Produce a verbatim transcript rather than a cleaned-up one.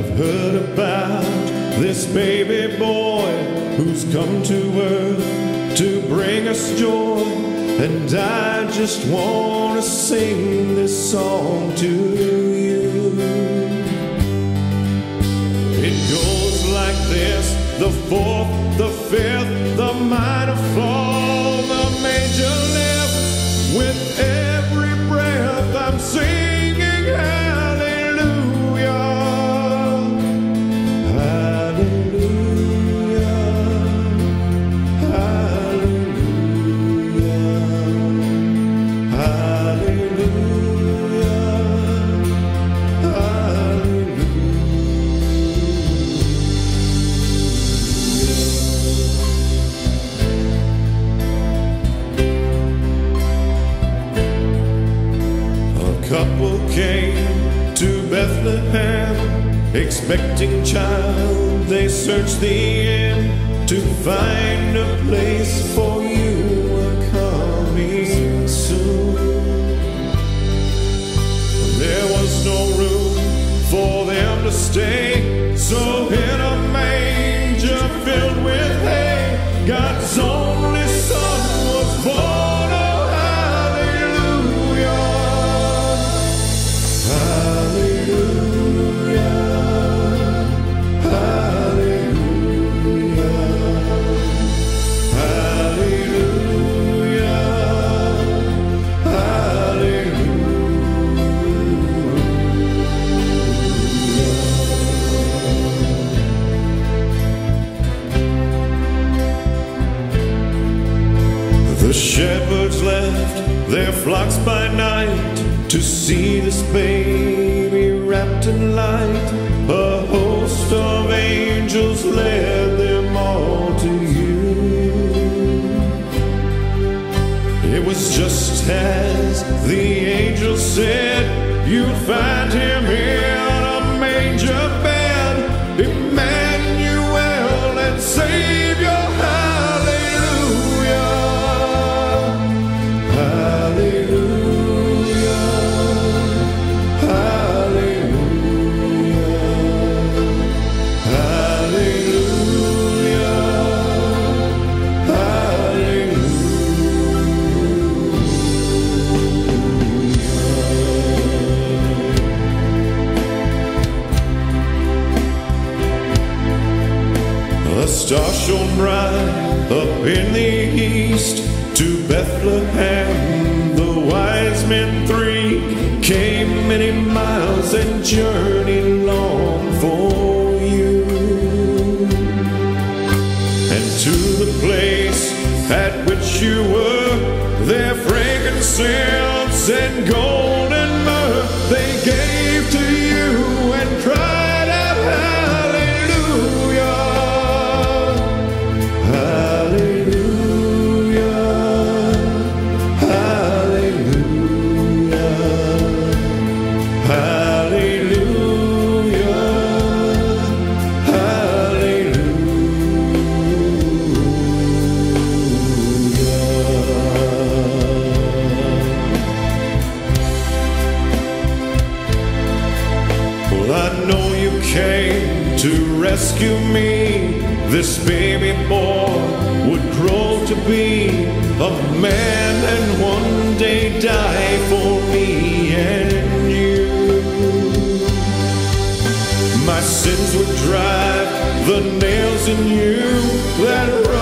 I've heard about this baby boy who's come to earth to bring us joy, and I just want to sing this song to you. It goes like this: the fourth, the fifth, the minor fall, the major lift. With every breath I'm singing hallelujah, hallelujah, hallelujah, hallelujah, hallelujah. Couple came to Bethlehem, expecting child. They searched the inn to find a place for you are coming soon. There was no room for them to stay, so in a manger filled with hay, God's only Son was born. The shepherds left their flocks by night to see this baby wrapped in light. A host of angels led them all to you. It was just as the angel said, you'd find him in a manger bed, Emmanuel and Savior. A star shone bright up in the east. To Bethlehem the wise men three came many miles and journeyed long for you. And to the place at which you were, their frankincense and gold and myrrh they gave to you and cried out hallelujah. I know you came to rescue me. This baby boy would grow to be a man and one day die for me and you. My sins would drive the nails in you that